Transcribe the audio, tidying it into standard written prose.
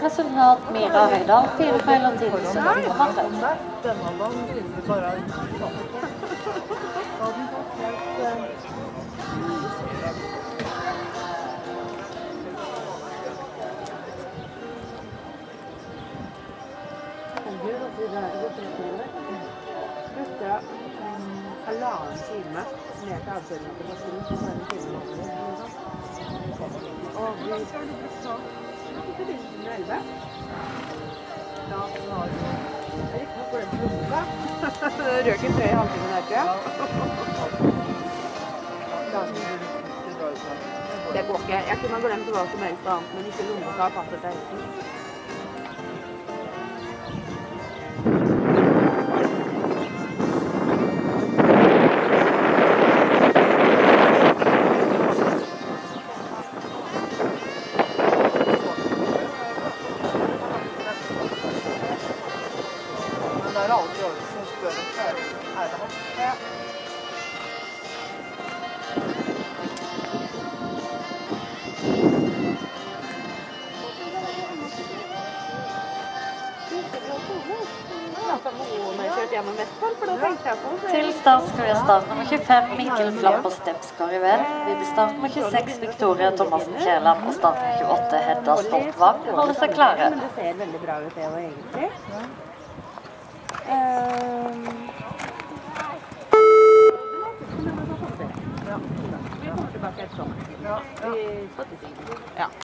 Resultat Mira Høydal, 4 feil og tid 70,3. Denne dagen synes vi bare er halvannen time ned til avkjøringen til Barcelona, så er det en time og vi skal ikke begynne med 11. Da har vi ikke noe glemt lommeboka. Røken 3 i halvtimen der, tror jeg. Det går ikke. Jeg kunne ha glemt hva som helst annet, men ikke lommeboka passer til helten. Det er alltid alle som spør om er det han? Ja. Til start skal vi ha start nummer 25, Mikkel Flapp og Stepskar i vel. Vi blir start nummer 26, Victoria Thomasen Kjærland og start nummer 28, Hedda Stoltvang. Holder seg klare. Men det ser veldig bra ut det jo egentlig. Vi kommer tilbake etter sommer. Ja.